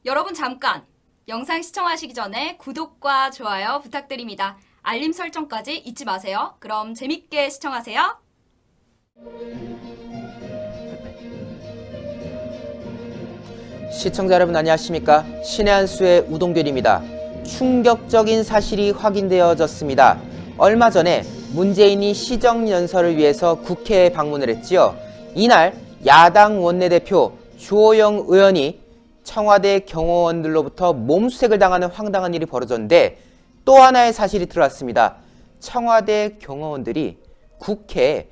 여러분 잠깐! 영상 시청하시기 전에 구독과 좋아요 부탁드립니다. 알림 설정까지 잊지 마세요. 그럼 재밌게 시청하세요. 시청자 여러분 안녕하십니까? 신의 한 수의 우동결입니다. 충격적인 사실이 확인되어졌습니다. 얼마 전에 문재인이 시정연설을 위해서 국회에 방문을 했지요. 이날 야당 원내대표 주호영 의원이 청와대 경호원들로부터 몸수색을 당하는 황당한 일이 벌어졌는데 또 하나의 사실이 드러났습니다. 청와대 경호원들이 국회에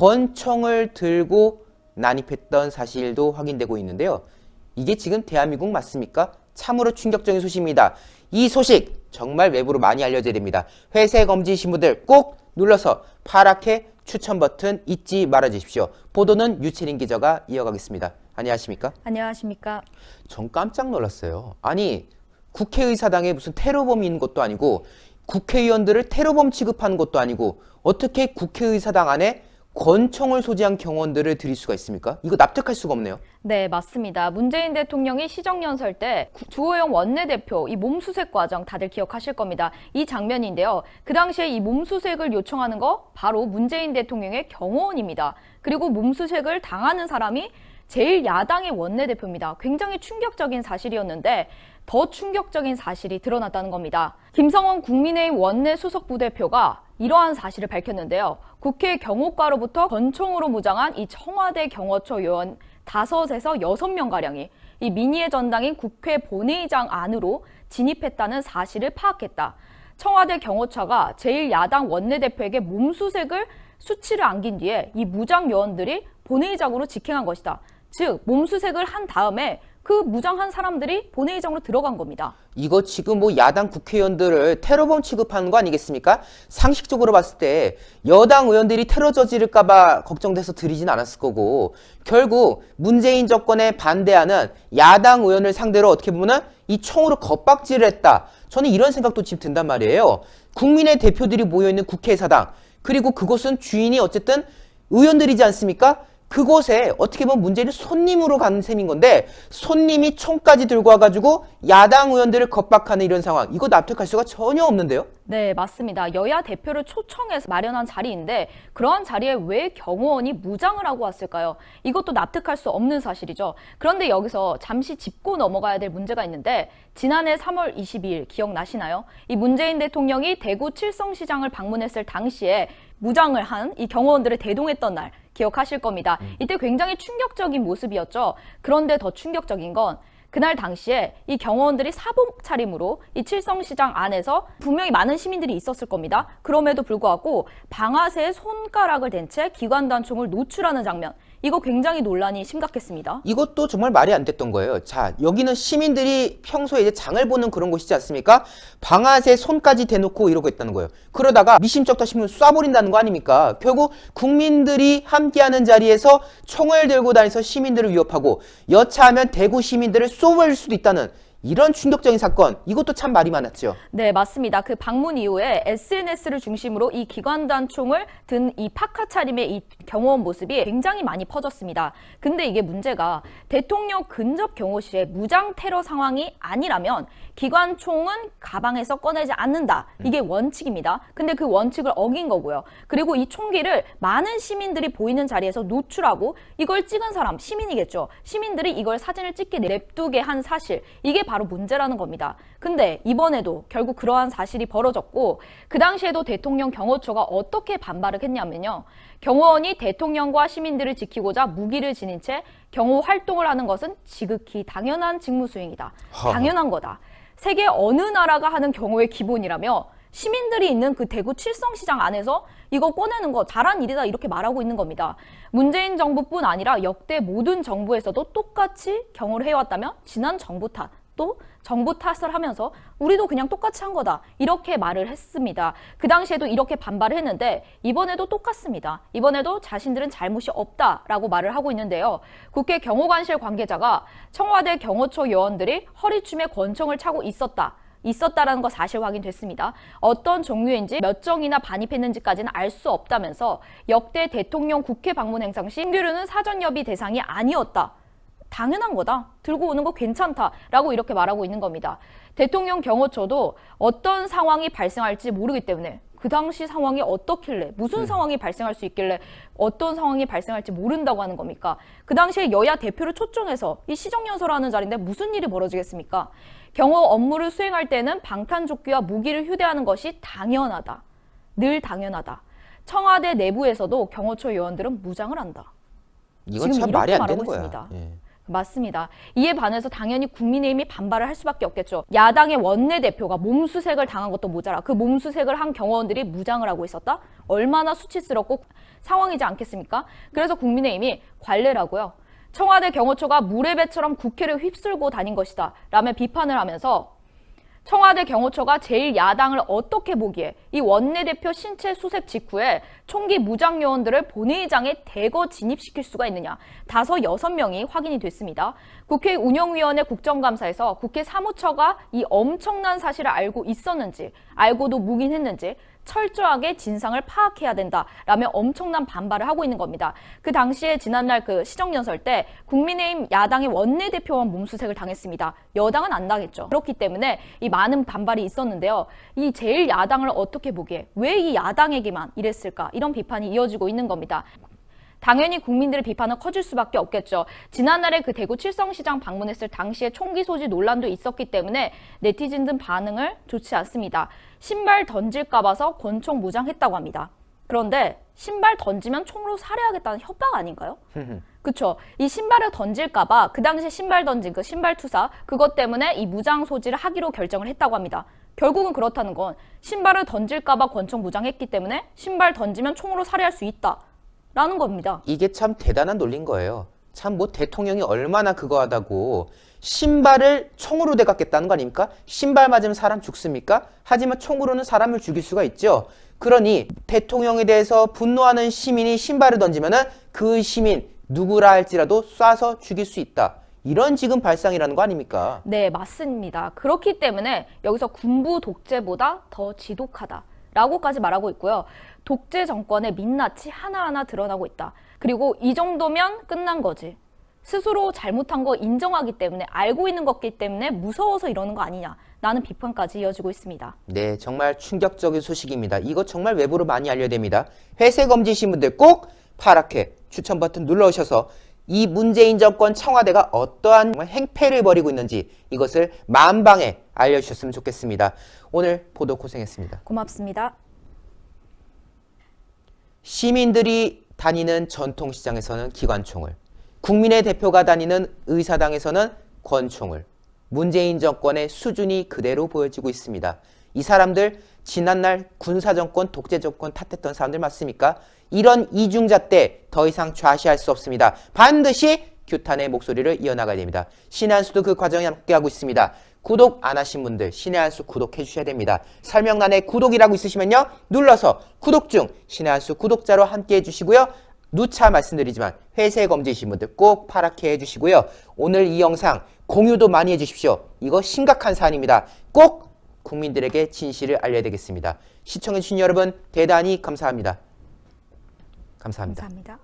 권총을 들고 난입했던 사실도 확인되고 있는데요. 이게 지금 대한민국 맞습니까? 참으로 충격적인 소식입니다. 이 소식 정말 외부로 많이 알려져야 됩니다. 회색 엄지이신 분들 꼭 눌러서 파랗게 추천 버튼 잊지 말아 주십시오. 보도는 유채린 기자가 이어가겠습니다. 안녕하십니까? 안녕하십니까? 전 깜짝 놀랐어요. 아니 국회의사당에 무슨 테러범이 있는 것도 아니고 국회의원들을 테러범 취급하는 것도 아니고 어떻게 국회의사당 안에 권총을 소지한 경호원들을 들일 수가 있습니까? 이거 납득할 수가 없네요. 네, 맞습니다. 문재인 대통령이 시정연설 때 주호영 원내대표 이 몸수색 과정 다들 기억하실 겁니다. 이 장면인데요. 그 당시에 이 몸수색을 요청하는 거 바로 문재인 대통령의 경호원입니다. 그리고 몸수색을 당하는 사람이 제1야당의 원내대표입니다. 굉장히 충격적인 사실이었는데 더 충격적인 사실이 드러났다는 겁니다. 김성원 국민의힘 원내수석부대표가 이러한 사실을 밝혔는데요. 국회 경호과로부터 권총으로 무장한 이 청와대 경호처 요원 5에서 6명가량이 이 민의의 전당인 국회 본회의장 안으로 진입했다는 사실을 파악했다. 청와대 경호처가 제1야당 원내대표에게 몸수색을 수치를 안긴 뒤에 이 무장 요원들이 본회의장으로 직행한 것이다. 즉 몸수색을 한 다음에 그 무장한 사람들이 본회의장으로 들어간 겁니다. 이거 지금 뭐 야당 국회의원들을 테러범 취급하는 거 아니겠습니까? 상식적으로 봤을 때 여당 의원들이 테러 저지를까봐 걱정돼서 들이진 않았을 거고 결국 문재인 정권에 반대하는 야당 의원을 상대로 어떻게 보면 이 총으로 겁박질을 했다. 저는 이런 생각도 지금 든단 말이에요. 국민의 대표들이 모여있는 국회의사당 그리고 그곳은 주인이 어쨌든 의원들이지 않습니까? 그곳에 어떻게 보면 문재인은 손님으로 가는 셈인 건데 손님이 총까지 들고 와가지고 야당 의원들을 겁박하는 이런 상황 이거 납득할 수가 전혀 없는데요? 네, 맞습니다. 여야 대표를 초청해서 마련한 자리인데 그러한 자리에 왜 경호원이 무장을 하고 왔을까요? 이것도 납득할 수 없는 사실이죠. 그런데 여기서 잠시 짚고 넘어가야 될 문제가 있는데 지난해 3월 22일 기억나시나요? 이 문재인 대통령이 대구 칠성시장을 방문했을 당시에 무장을 한 이 경호원들을 대동했던 날 기억하실 겁니다. 이때 굉장히 충격적인 모습이었죠. 그런데 더 충격적인 건 그날 당시에 이 경호원들이 사복 차림으로 이 칠성시장 안에서 분명히 많은 시민들이 있었을 겁니다. 그럼에도 불구하고 방아쇠에 손가락을 댄 채 기관단총을 노출하는 장면. 이거 굉장히 논란이 심각했습니다. 이것도 정말 말이 안 됐던 거예요. 자, 여기는 시민들이 평소에 이제 장을 보는 그런 곳이지 않습니까? 방아쇠 손까지 대놓고 이러고 있다는 거예요. 그러다가 미심쩍다 싶으면 쏴버린다는 거 아닙니까? 결국 국민들이 함께하는 자리에서 총을 들고 다니서 시민들을 위협하고 여차하면 대구 시민들을 쏘버릴 수도 있다는 이런 충격적인 사건, 이것도 참 말이 많았죠. 네, 맞습니다. 그 방문 이후에 SNS를 중심으로 이 기관단총을 든 이 파카 차림의 이 경호원 모습이 굉장히 많이 퍼졌습니다. 근데 이게 문제가 대통령 근접 경호실에 무장 테러 상황이 아니라면 기관총은 가방에서 꺼내지 않는다. 이게 원칙입니다. 근데 그 원칙을 어긴 거고요. 그리고 이 총기를 많은 시민들이 보이는 자리에서 노출하고 이걸 찍은 사람, 시민이겠죠. 시민들이 이걸 사진을 찍게 냅두게 한 사실, 이게 바로 문제라는 겁니다. 근데 이번에도 결국 그러한 사실이 벌어졌고 그 당시에도 대통령 경호처가 어떻게 반발을 했냐면요. 경호원이 대통령과 시민들을 지키고자 무기를 지닌 채 경호 활동을 하는 것은 지극히 당연한 직무 수행이다. 당연한 거다. 세계 어느 나라가 하는 경호의 기본이라며 시민들이 있는 그 대구 칠성시장 안에서 이거 꺼내는 거 잘한 일이다 이렇게 말하고 있는 겁니다. 문재인 정부뿐 아니라 역대 모든 정부에서도 똑같이 경호를 해왔다면 지난 정부 탓, 또 정부 탓을 하면서 우리도 그냥 똑같이 한 거다 이렇게 말을 했습니다. 그 당시에도 이렇게 반발을 했는데 이번에도 똑같습니다. 이번에도 자신들은 잘못이 없다라고 말을 하고 있는데요. 국회 경호관실 관계자가 청와대 경호처 요원들이 허리춤에 권총을 차고 있었다라는 거 사실 확인됐습니다. 어떤 종류인지 몇 정이나 반입했는지까지는 알 수 없다면서 역대 대통령 국회 방문 행상 시 신규류는 사전 협의 대상이 아니었다. 당연한 거다. 들고 오는 거 괜찮다라고 이렇게 말하고 있는 겁니다. 대통령 경호처도 어떤 상황이 발생할지 모르기 때문에 그 당시 상황이 어떻길래 무슨 상황이 발생할 수 있길래 어떤 상황이 발생할지 모른다고 하는 겁니까? 그 당시에 여야 대표를 초청해서 이 시정연설하는 자리인데 무슨 일이 벌어지겠습니까? 경호 업무를 수행할 때는 방탄조끼와 무기를 휴대하는 것이 당연하다. 늘 당연하다. 청와대 내부에서도 경호처 요원들은 무장을 한다. 이건 지금 참 이렇게 말이 안 말하고 되는 거야. 있습니다. 예. 맞습니다. 이에 반해서 당연히 국민의힘이 반발을 할 수밖에 없겠죠. 야당의 원내대표가 몸수색을 당한 것도 모자라 그 몸수색을 한 경호원들이 무장을 하고 있었다? 얼마나 수치스럽고 상황이지 않겠습니까? 그래서 국민의힘이 관례라고요. 청와대 경호처가 무례배처럼 국회를 휩쓸고 다닌 것이다 라며 비판을 하면서 청와대 경호처가 제1야당을 어떻게 보기에 이 원내대표 신체 수색 직후에 총기 무장 요원들을 본회의장에 대거 진입시킬 수가 있느냐. 5, 6명이 확인이 됐습니다. 국회 운영위원회 국정감사에서 국회 사무처가 이 엄청난 사실을 알고 있었는지 알고도 묵인했는지 철저하게 진상을 파악해야 된다라며 엄청난 반발을 하고 있는 겁니다. 그 당시에 지난날 그 시정연설 때 국민의힘 야당의 원내대표만 몸수색을 당했습니다. 여당은 안 당했죠. 그렇기 때문에 이 많은 반발이 있었는데요. 이 제1야당을 어떻게 보기에 왜 이 야당에게만 이랬을까? 이런 비판이 이어지고 있는 겁니다. 당연히 국민들의 비판은 커질 수밖에 없겠죠. 지난날에 그 대구 칠성시장 방문했을 당시에 총기 소지 논란도 있었기 때문에 네티즌들 반응을 좋지 않습니다. 신발 던질까 봐서 권총 무장했다고 합니다. 그런데 신발 던지면 총으로 살해하겠다는 협박 아닌가요? 그쵸. 이 신발을 던질까 봐 그 당시 신발 던진 그 신발 투사 그것 때문에 이 무장 소지를 하기로 결정을 했다고 합니다. 결국은 그렇다는 건 신발을 던질까 봐 권총 무장했기 때문에 신발 던지면 총으로 살해할 수 있다. 라는 겁니다. 이게 참 대단한 논리인 거예요. 참 뭐 대통령이 얼마나 그거 하다고 신발을 총으로 대갖겠다는 거 아닙니까? 신발 맞으면 사람 죽습니까? 하지만 총으로는 사람을 죽일 수가 있죠. 그러니 대통령에 대해서 분노하는 시민이 신발을 던지면은 그 시민 누구라 할지라도 쏴서 죽일 수 있다. 이런 지금 발상이라는 거 아닙니까? 네, 맞습니다. 그렇기 때문에 여기서 군부 독재보다 더 지독하다. 라고까지 말하고 있고요. 독재 정권의 민낯이 하나하나 드러나고 있다. 그리고 이 정도면 끝난 거지. 스스로 잘못한 거 인정하기 때문에 알고 있는 거기 때문에 무서워서 이러는 거 아니냐. 라는 비판까지 이어지고 있습니다. 네, 정말 충격적인 소식입니다. 이거 정말 외부로 많이 알려야 됩니다. 회색 검지신 분들 꼭 파랗게 추천 버튼 눌러주셔서 이 문재인 정권 청와대가 어떠한 행패를 벌이고 있는지 이것을 만방에 알려주셨으면 좋겠습니다. 오늘 보도 고생했습니다. 고맙습니다. 시민들이 다니는 전통시장에서는 기관총을, 국민의 대표가 다니는 의사당에서는 권총을, 문재인 정권의 수준이 그대로 보여지고 있습니다. 이 사람들 지난날 군사정권, 독재정권 탓했던 사람들 맞습니까? 이런 이중잣 때 더 이상 좌시할 수 없습니다. 반드시 규탄의 목소리를 이어나가야 됩니다. 신의 한 수도 그 과정에 함께하고 있습니다. 구독 안 하신 분들 신의 한 수 구독해 주셔야 됩니다. 설명란에 구독이라고 있으시면요. 눌러서 구독 중 신의 한 수 구독자로 함께 해주시고요. 누차 말씀드리지만 회색 검지이신 분들 꼭 파랗게 해주시고요. 오늘 이 영상 공유도 많이 해주십시오. 이거 심각한 사안입니다. 꼭 국민들에게 진실을 알려야 되겠습니다. 시청해주신 여러분 대단히 감사합니다. 감사합니다.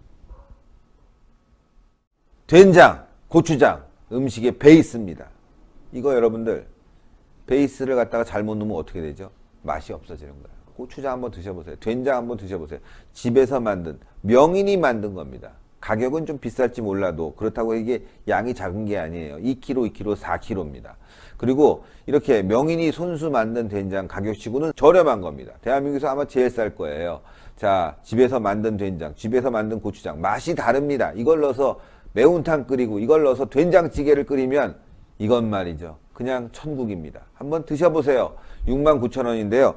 된장, 고추장, 음식의 베이스입니다. 이거 여러분들 베이스를 갖다가 잘못 넣으면 어떻게 되죠? 맛이 없어지는 거예요. 고추장 한번 드셔보세요. 된장 한번 드셔보세요. 집에서 만든, 명인이 만든 겁니다. 가격은 좀 비쌀지 몰라도 그렇다고 이게 양이 작은 게 아니에요. 2kg, 2kg, 4kg입니다. 그리고 이렇게 명인이 손수 만든 된장 가격치고는 저렴한 겁니다. 대한민국에서 아마 제일 쌀 거예요. 자, 집에서 만든 된장, 집에서 만든 고추장 맛이 다릅니다. 이걸 넣어서 매운탕 끓이고 이걸 넣어서 된장찌개를 끓이면 이건 말이죠. 그냥 천국입니다. 한번 드셔보세요. 69,000원인데요.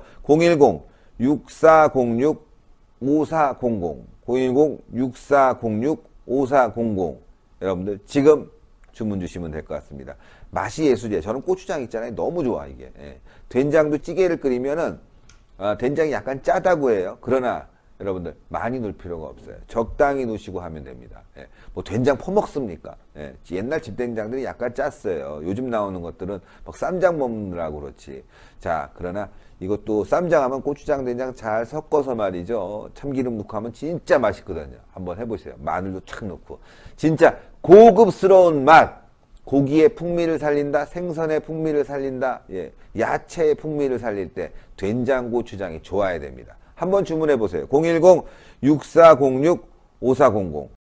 010-6406-5400 010-6406-5400 여러분들 지금 주문 주시면 될 것 같습니다. 맛이 예술이에요. 저는 고추장 있잖아요. 너무 좋아 이게. 예. 된장도 찌개를 끓이면은 된장이 약간 짜다고 해요. 그러나 여러분들 많이 넣을 필요가 없어요. 적당히 넣으시고 하면 됩니다. 예. 뭐 된장 퍼먹습니까? 예. 옛날 집된장들이 약간 짰어요. 요즘 나오는 것들은 막 쌈장 먹느라고 그렇지. 자, 그러나 이것도 쌈장하면 고추장, 된장 잘 섞어서 말이죠. 참기름 넣고 하면 진짜 맛있거든요. 한번 해보세요. 마늘도 착 넣고. 진짜 고급스러운 맛, 고기의 풍미를 살린다, 생선의 풍미를 살린다, 예, 야채의 풍미를 살릴 때 된장 고추장이 좋아야 됩니다. 한번 주문해 보세요. 010-6406-5400